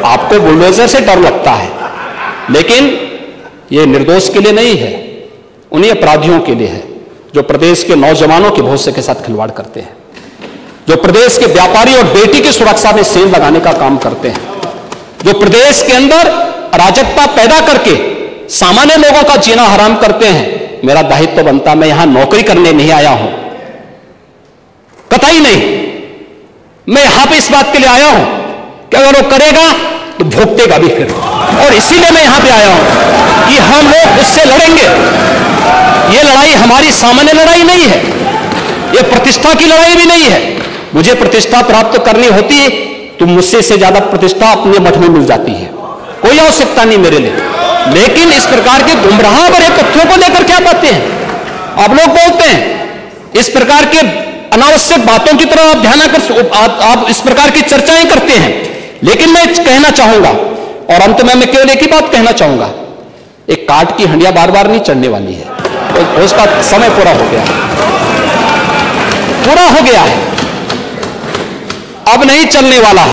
आपको बुलडोजर से डर लगता है, लेकिन ये निर्दोष के लिए नहीं है, उन्हीं अपराधियों के लिए है जो प्रदेश के नौजवानों के भविष्य के साथ खिलवाड़ करते हैं, जो प्रदेश के व्यापारी और बेटी की सुरक्षा में सेंध लगाने का काम करते हैं, जो प्रदेश के अंदर अराजकता पैदा करके सामान्य लोगों का जीना हराम करते हैं। मेरा दायित्व बनता, मैं यहां नौकरी करने नहीं आया हूं, कतई नहीं। मैं यहां पे इस बात के लिए आया हूं कि अगर वो करेगा तो भुगतेगा भी फिर, और इसीलिए मैं यहां पे आया हूं कि हम लोग उससे लड़ेंगे। ये लड़ाई हमारी सामान्य लड़ाई नहीं है, ये प्रतिष्ठा की लड़ाई भी नहीं है। मुझे प्रतिष्ठा प्राप्त करनी होती है तो मुझसे से ज्यादा प्रतिष्ठा अपने मठ में मिल जाती है, कोई आवश्यकता नहीं मेरे लिए। लेकिन इस प्रकार के गुमराह भरे तथ्यों को लेकर क्या बातें हैं आप लोग बोलते हैं, इस प्रकार के अनावश्यक बातों की तरफ आप ध्यान आकर आप इस प्रकार की चर्चाएं करते हैं। लेकिन मैं कहना चाहूंगा, और अंत में मैं केवल एक ही बात कहना चाहूंगा, एक काट की हंडिया बार बार नहीं चढ़ने वाली है, तो उसका समय पूरा हो गया है, पूरा हो गया है, अब नहीं चलने वाला है।